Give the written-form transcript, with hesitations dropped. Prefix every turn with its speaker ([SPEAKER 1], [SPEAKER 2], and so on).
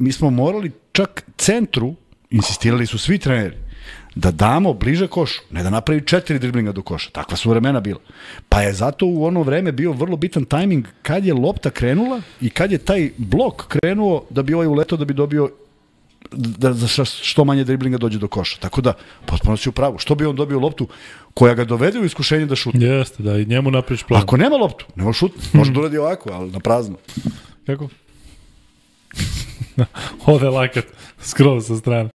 [SPEAKER 1] mi smo morali čak centru, insistirali su svi treneri, da damo bliže košu, ne da napravi 4 driblinga do koša. Takva su vremena bila. Pa je zato u ono vreme bio vrlo bitan tajming kad je lopta krenula i kad je taj blok krenuo da bi ovaj uletao da bi dobio da za što manje driblinga dođe do koša. Tako da, potpuno si u pravu. Što bi on dobio loptu koja ga dovede u iskušenje da šutne?
[SPEAKER 2] Jeste, da, i njemu napraviš plan.
[SPEAKER 1] Ako nema loptu, ne može šutne. Može da uradi ovako, ali na prazno.
[SPEAKER 2] Kako? Ode lakat, skroz sa strane.